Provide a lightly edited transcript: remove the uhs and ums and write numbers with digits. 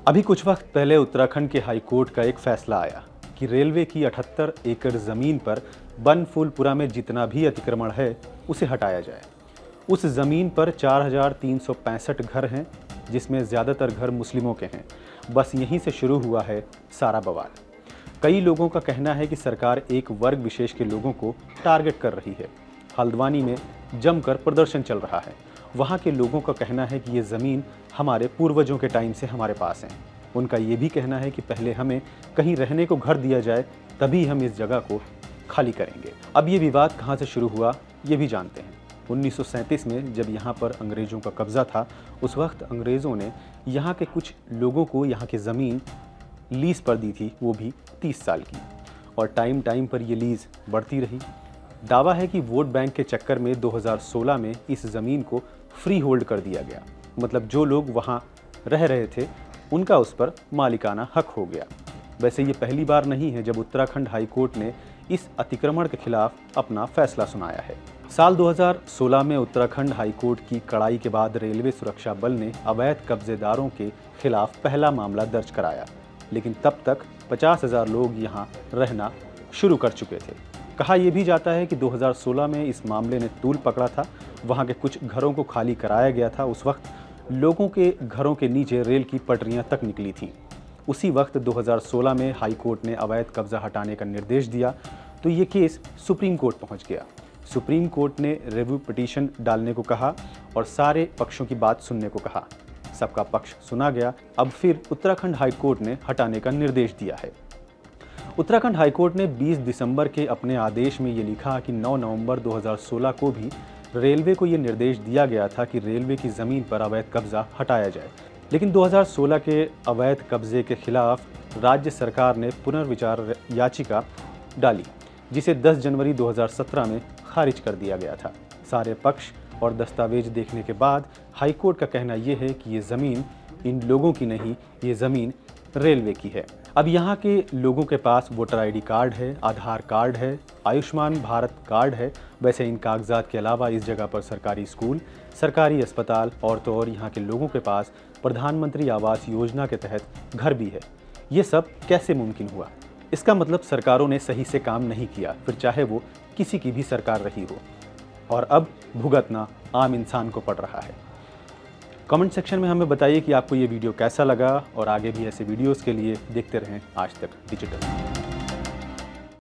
अभी कुछ वक्त पहले उत्तराखंड के हाई कोर्ट का एक फैसला आया कि रेलवे की 78 एकड़ ज़मीन पर बनफूलपुरा में जितना भी अतिक्रमण है उसे हटाया जाए। उस ज़मीन पर 4365 घर हैं, जिसमें ज़्यादातर घर मुस्लिमों के हैं। बस यहीं से शुरू हुआ है सारा बवाल। कई लोगों का कहना है कि सरकार एक वर्ग विशेष के लोगों को टारगेट कर रही है। हल्द्वानी में जमकर प्रदर्शन चल रहा है। वहाँ के लोगों का कहना है कि ये ज़मीन हमारे पूर्वजों के टाइम से हमारे पास है। उनका ये भी कहना है कि पहले हमें कहीं रहने को घर दिया जाए, तभी हम इस जगह को खाली करेंगे। अब ये विवाद कहाँ से शुरू हुआ ये भी जानते हैं। 1937 में जब यहाँ पर अंग्रेज़ों का कब्ज़ा था, उस वक्त अंग्रेज़ों ने यहाँ के कुछ लोगों को यहाँ की ज़मीन लीज़ पर दी थी, वो भी 30 साल की। और टाइम पर ये लीज़ बढ़ती रही। दावा है कि वोट बैंक के चक्कर में 2016 में इस ज़मीन को फ्री होल्ड कर दिया गया। मतलब जो लोग वहाँ रह रहे थे उनका उस पर मालिकाना हक हो गया। वैसे ये पहली बार नहीं है जब उत्तराखंड हाई कोर्ट ने इस अतिक्रमण के खिलाफ अपना फैसला सुनाया है। साल 2016 में उत्तराखंड हाई कोर्ट की कड़ाई के बाद रेलवे सुरक्षा बल ने अवैध कब्जेदारों के खिलाफ पहला मामला दर्ज कराया, लेकिन तब तक 50,000 लोग यहाँ रहना शुरू कर चुके थे। कहा यह भी जाता है कि 2016 में इस मामले ने तूल पकड़ा था। वहाँ के कुछ घरों को खाली कराया गया था। उस वक्त लोगों के घरों के नीचे रेल की पटरियां तक निकली थीं। उसी वक्त 2016 में हाई कोर्ट ने अवैध कब्जा हटाने का निर्देश दिया, तो ये केस सुप्रीम कोर्ट पहुंच गया। सुप्रीम कोर्ट ने रिव्यू पिटीशन डालने को कहा और सारे पक्षों की बात सुनने को कहा। सबका पक्ष सुना गया। अब फिर उत्तराखंड हाई कोर्ट ने हटाने का निर्देश दिया है। उत्तराखंड हाई कोर्ट ने 20 दिसंबर के अपने आदेश में ये लिखा कि 9 नवंबर 2016 को भी रेलवे को ये निर्देश दिया गया था कि रेलवे की ज़मीन पर अवैध कब्जा हटाया जाए। लेकिन 2016 के अवैध कब्जे के खिलाफ राज्य सरकार ने पुनर्विचार याचिका डाली, जिसे 10 जनवरी 2017 में खारिज कर दिया गया था। सारे पक्ष और दस्तावेज देखने के बाद हाई कोर्ट का कहना यह है कि ये ज़मीन इन लोगों की नहीं, ये ज़मीन रेलवे की है। अब यहाँ के लोगों के पास वोटर आईडी कार्ड है, आधार कार्ड है, आयुष्मान भारत कार्ड है। वैसे इन कागजात के अलावा इस जगह पर सरकारी स्कूल, सरकारी अस्पताल और तो और यहाँ के लोगों के पास प्रधानमंत्री आवास योजना के तहत घर भी है। ये सब कैसे मुमकिन हुआ? इसका मतलब सरकारों ने सही से काम नहीं किया, फिर चाहे वो किसी की भी सरकार रही हो। और अब भुगतना आम इंसान को पड़ रहा है। कमेंट सेक्शन में हमें बताइए कि आपको ये वीडियो कैसा लगा और आगे भी ऐसे वीडियोस के लिए देखते रहें आज तक डिजिटल।